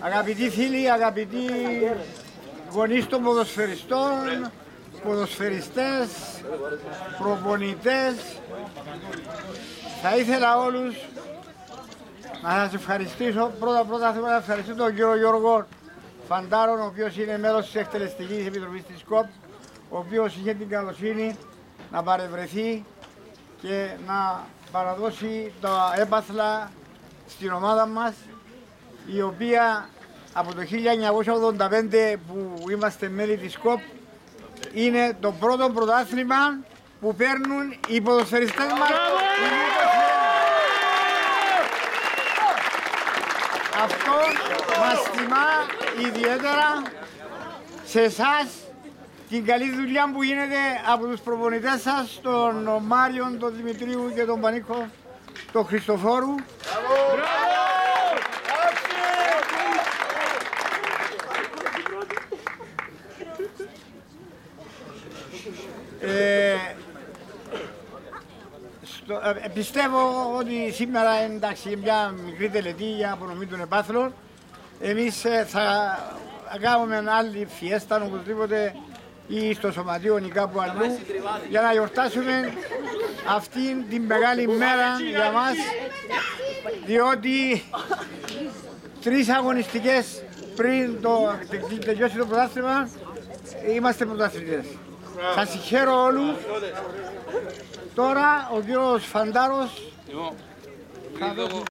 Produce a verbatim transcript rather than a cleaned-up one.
Αγαπητοί φίλοι, αγαπητοί γονείς των ποδοσφαιριστών, ποδοσφαιριστές, προπονητές, θα ήθελα όλους να σας ευχαριστήσω. Πρώτα πρώτα θέλω να ευχαριστήσω τον κύριο Γιώργο Φαντάρον, ο οποίος είναι μέλος της Εκτελεστικής Επιτροπής της ΚΟΠ, ο οποίος είχε την καλοσύνη να παρευρεθεί και να παραδώσει τα έπαθλα στην ομάδα μας, η οποία από το χίλια εννιακόσια ογδόντα πέντε που είμαστε μέλη της ΚΟΠ είναι το πρώτο πρωτάθλημα που παίρνουν οι ποδοσφαιριστές μας. Αυτό μας τιμά ιδιαίτερα σε εσάς, την καλή δουλειά που γίνεται από τους προπονητές σας, τον Μάριον, τον Δημητρίου και τον Πανίκο, τον Χριστοφόρου. Ε, στο, ε, πιστεύω ότι σήμερα, εντάξει, μια μικρή τελετή για απονομή των επάθλων. Εμείς ε, θα κάνουμε άλλη φιέστα οπωσδήποτε ή στο σωματείο ή κάπου αλλού για να γιορτάσουμε αυτήν την μεγάλη μέρα για μας, διότι τρεις αγωνιστικές πριν το τελειώσει το πρωτάθλημα είμαστε πρωταθλητές. Σας συγχαίρω όλους. Τώρα ο κύριος Φαντάρος θα δώσει...